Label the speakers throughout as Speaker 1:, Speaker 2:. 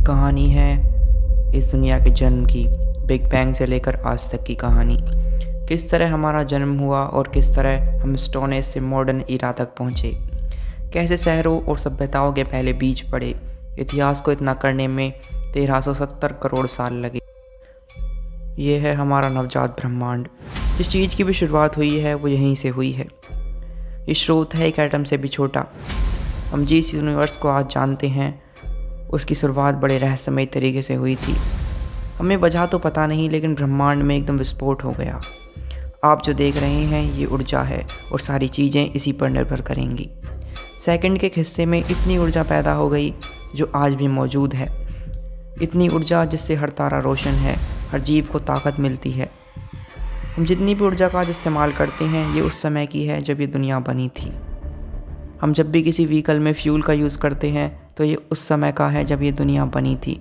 Speaker 1: कहानी है इस दुनिया के जन्म की, बिग बैंग से लेकर आज तक की कहानी। किस तरह हमारा जन्म हुआ और किस तरह हम स्टोन एज से मॉडर्न ईरा तक पहुँचे। कैसे शहरों और सभ्यताओं के पहले बीज पड़े। इतिहास को इतना करने में 1370 करोड़ साल लगे। ये है हमारा नवजात ब्रह्मांड। जिस चीज़ की भी शुरुआत हुई है वो यहीं से हुई है। ये स्रोत है एक एटम से भी छोटा। हम जिस यूनिवर्स को आज जानते हैं उसकी शुरुआत बड़े रहस्यमय तरीके से हुई थी। हमें वजह तो पता नहीं, लेकिन ब्रह्मांड में एकदम विस्फोट हो गया। आप जो देख रहे हैं ये ऊर्जा है और सारी चीज़ें इसी पर निर्भर करेंगी। सेकंड के हिस्से में इतनी ऊर्जा पैदा हो गई जो आज भी मौजूद है। इतनी ऊर्जा जिससे हर तारा रोशन है, हर जीव को ताकत मिलती है। हम जितनी भी ऊर्जा का आज इस्तेमाल करते हैं ये उस समय की है जब ये दुनिया बनी थी। हम जब भी किसी व्हीकल में फ्यूल का यूज़ करते हैं तो ये उस समय का है जब ये दुनिया बनी थी।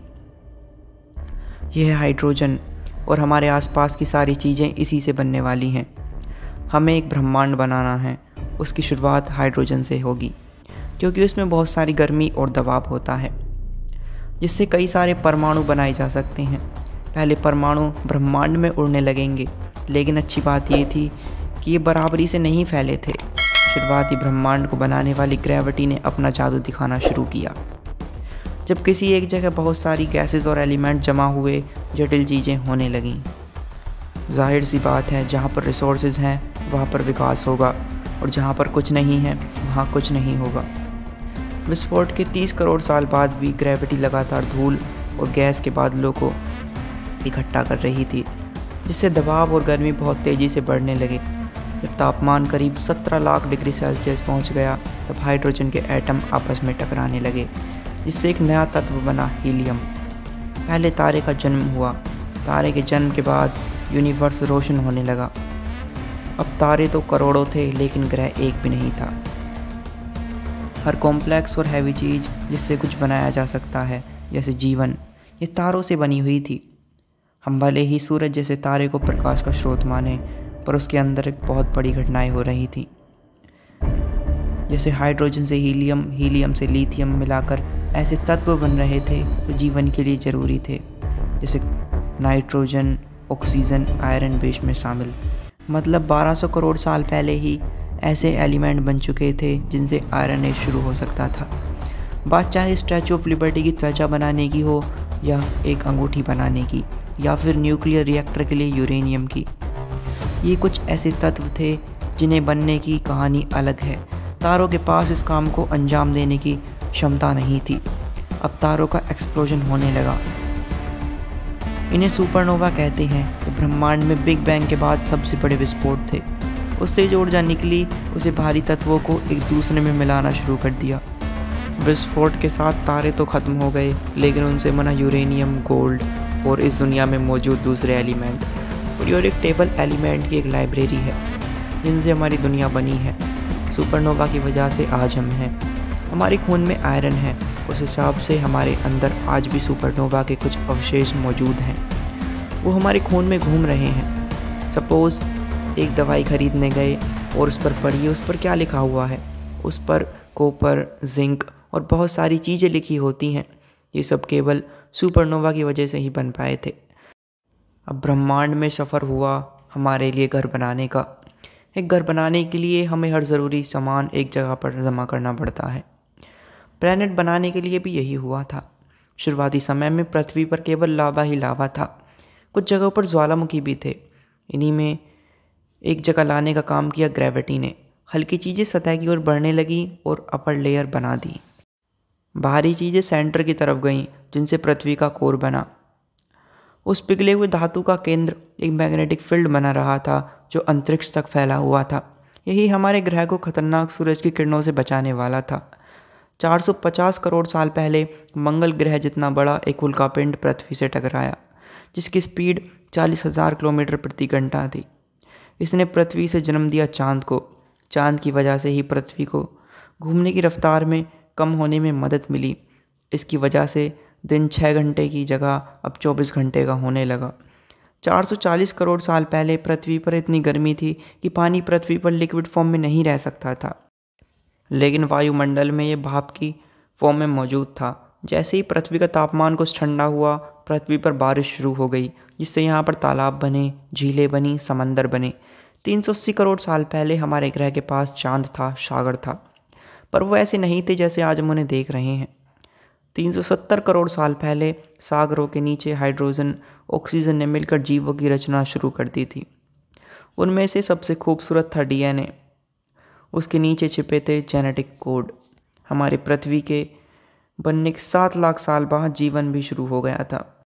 Speaker 1: यह है हाइड्रोजन और हमारे आसपास की सारी चीज़ें इसी से बनने वाली हैं। हमें एक ब्रह्मांड बनाना है, उसकी शुरुआत हाइड्रोजन से होगी क्योंकि उसमें बहुत सारी गर्मी और दबाव होता है जिससे कई सारे परमाणु बनाए जा सकते हैं। पहले परमाणु ब्रह्मांड में उड़ने लगेंगे, लेकिन अच्छी बात ये थी कि ये बराबरी से नहीं फैले थे। शुरुआती ब्रह्मांड को बनाने वाली ग्रेविटी ने अपना जादू दिखाना शुरू किया। जब किसी एक जगह बहुत सारी गैसेस और एलिमेंट जमा हुए, जटिल चीज़ें होने लगीं। जाहिर सी बात है, जहाँ पर रिसोर्सेज हैं वहाँ पर विकास होगा और जहाँ पर कुछ नहीं है वहाँ कुछ नहीं होगा। विस्फोट के 30 करोड़ साल बाद भी ग्रेविटी लगातार धूल और गैस के बादलों को इकट्ठा कर रही थी, जिससे दबाव और गर्मी बहुत तेज़ी से बढ़ने लगे। जब तापमान करीब 17 लाख डिग्री सेल्सियस पहुंच गया तब हाइड्रोजन के एटम आपस में टकराने लगे, जिससे एक नया तत्व बना हीलियम। पहले तारे का जन्म हुआ। तारे के जन्म के बाद यूनिवर्स रोशन होने लगा। अब तारे तो करोड़ों थे, लेकिन ग्रह एक भी नहीं था। हर कॉम्प्लेक्स और हैवी चीज़ जिससे कुछ बनाया जा सकता है, जैसे जीवन, ये तारों से बनी हुई थी। हम भले ही सूरज जैसे तारे को प्रकाश का स्रोत माने, पर उसके अंदर एक बहुत बड़ी घटनाएं हो रही थी। जैसे हाइड्रोजन से हीलियम, हीलियम से लिथियम मिलाकर ऐसे तत्व बन रहे थे जो जीवन के लिए ज़रूरी थे, जैसे नाइट्रोजन, ऑक्सीजन, आयरन बीच में शामिल। मतलब 1200 करोड़ साल पहले ही ऐसे एलिमेंट बन चुके थे जिनसे आयरन एज शुरू हो सकता था। बात चाहे स्टैचू ऑफ लिबर्टी की त्वचा बनाने की हो, या एक अंगूठी बनाने की, या फिर न्यूक्लियर रिएक्टर के लिए यूरेनियम की। ये कुछ ऐसे तत्व थे जिन्हें बनने की कहानी अलग है। तारों के पास इस काम को अंजाम देने की क्षमता नहीं थी। अब तारों का एक्सप्लोजन होने लगा। इन्हें सुपरनोवा कहते हैं। तो ब्रह्मांड में बिग बैंग के बाद सबसे बड़े विस्फोट थे। उससे जो ऊर्जा निकली उसे भारी तत्वों को एक दूसरे में मिलाना शुरू कर दिया। विस्फोट के साथ तारे तो ख़त्म हो गए, लेकिन उनसे बना यूरेनियम, गोल्ड और इस दुनिया में मौजूद दूसरे एलिमेंट। पीरियोडिक टेबल एलिमेंट की एक लाइब्रेरी है जिनसे हमारी दुनिया बनी है। सुपरनोवा की वजह से आज हम हैं। हमारे खून में आयरन है, उस हिसाब से हमारे अंदर आज भी सुपरनोवा के कुछ अवशेष मौजूद हैं। वो हमारे खून में घूम रहे हैं। सपोज़ एक दवाई खरीदने गए और उस पर पढ़िए उस पर क्या लिखा हुआ है। उस पर कॉपर, जिंक और बहुत सारी चीज़ें लिखी होती हैं। ये सब केवल सुपरनोवा की वजह से ही बन पाए थे। अब ब्रह्मांड में सफ़र हुआ हमारे लिए घर बनाने का। एक घर बनाने के लिए हमें हर ज़रूरी सामान एक जगह पर जमा करना पड़ता है। प्लैनेट बनाने के लिए भी यही हुआ था। शुरुआती समय में पृथ्वी पर केवल लावा ही लावा था। कुछ जगहों पर ज्वालामुखी भी थे। इन्हीं में एक जगह लाने का काम किया ग्रेविटी ने। हल्की चीज़ें सतह की ओर बढ़ने लगी और अपर लेयर बना दी। भारी चीज़ें सेंटर की तरफ गईं, जिनसे पृथ्वी का कोर बना। उस पिघले हुए धातु का केंद्र एक मैग्नेटिक फील्ड बना रहा था जो अंतरिक्ष तक फैला हुआ था। यही हमारे ग्रह को खतरनाक सूरज की किरणों से बचाने वाला था। 450 करोड़ साल पहले मंगल ग्रह जितना बड़ा एक उल्कापिंड पृथ्वी से टकराया, जिसकी स्पीड 40,000 किलोमीटर प्रति घंटा थी। इसने पृथ्वी से जन्म दिया चाँद को। चाँद की वजह से ही पृथ्वी को घूमने की रफ्तार में कम होने में मदद मिली। इसकी वजह से दिन 6 घंटे की जगह अब 24 घंटे का होने लगा। 440 करोड़ साल पहले पृथ्वी पर इतनी गर्मी थी कि पानी पृथ्वी पर लिक्विड फॉर्म में नहीं रह सकता था, लेकिन वायुमंडल में ये भाप की फॉर्म में मौजूद था। जैसे ही पृथ्वी का तापमान कुछ ठंडा हुआ, पृथ्वी पर बारिश शुरू हो गई, जिससे यहाँ पर तालाब बने, झीलें बनी, समंदर बने। 380 करोड़ साल पहले हमारे ग्रह के पास चांद था, सागर था, पर वो ऐसे नहीं थे जैसे आज हम उन्हें देख रहे हैं। 370 करोड़ साल पहले सागरों के नीचे हाइड्रोजन, ऑक्सीजन ने मिलकर जीवों की रचना शुरू कर दी थी। उनमें से सबसे खूबसूरत था डीएनए। उसके नीचे छिपे थे जेनेटिक कोड। हमारे पृथ्वी के बनने के 7 लाख साल बाद जीवन भी शुरू हो गया था।